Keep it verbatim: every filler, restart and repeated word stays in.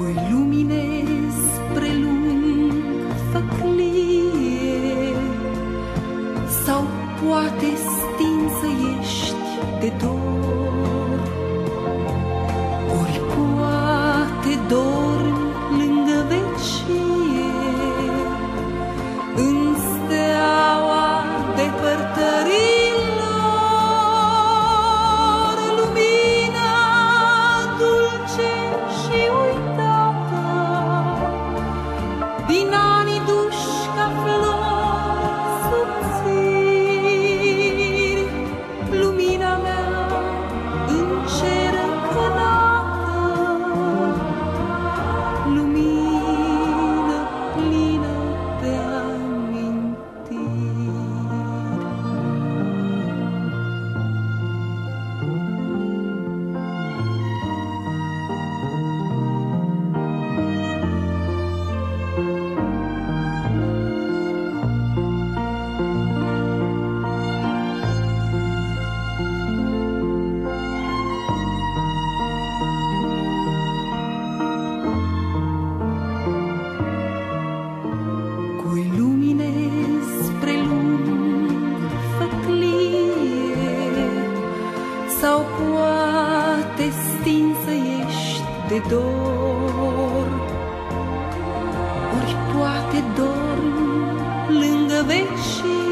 Cui lumine spre lung făclie, sau poate stinsă ești de dor, ori poate dormi lângă vecie, în steaua depărtărilor, lumina dulce și uitată din anii duși ca flori subțiri, lumina mea încercănată, lumină plină de amintiri. Cui lumine spre lung făclie, sau poate stinsă ești de dor, ori poate dormi lângă vecii,